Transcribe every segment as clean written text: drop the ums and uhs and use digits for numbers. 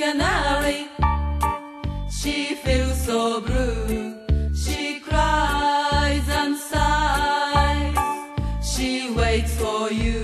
canary. She feels so blue. She cries and sighs. She waits for you.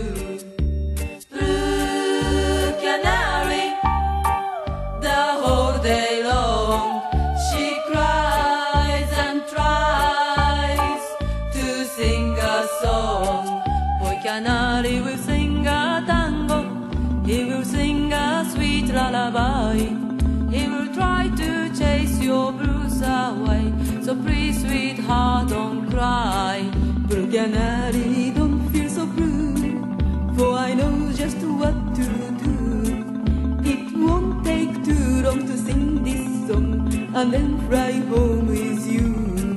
Blue canary, the whole day long. She cries and tries to sing a song. Boy canary will sing a tango. He will sing a sweet lullaby. He will try to chase your blues away. So please, sweetheart, don't cry. Blue canary, don't feel so blue, for I know just what to do. It won't take too long to sing this song and then fly home with you.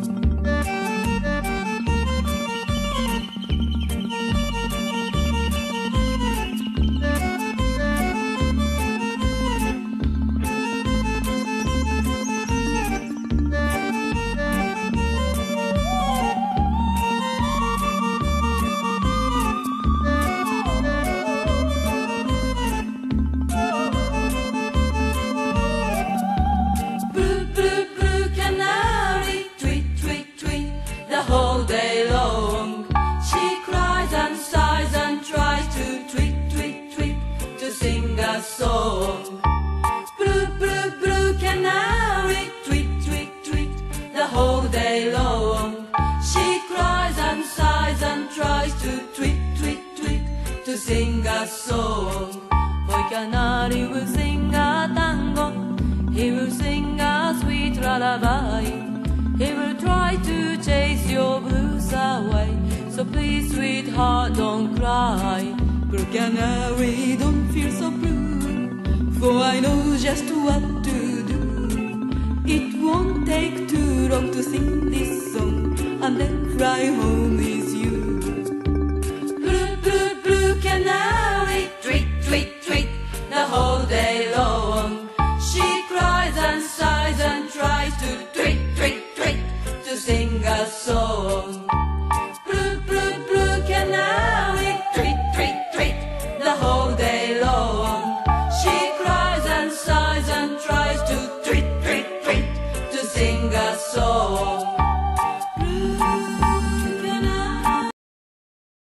All day long, she cries and sighs and tries to tweet, tweet, tweet, to sing a song. Blue, blue, blue canary, tweet, tweet, tweet, the whole day long. She cries and sighs and tries to tweet, tweet, tweet, to sing a song. Boy canary will sing a tango. He will sing a sweet lullaby. He will try to chase your blues away. So please, sweetheart, don't cry. Blue canary, don't feel so blue, for I know just what to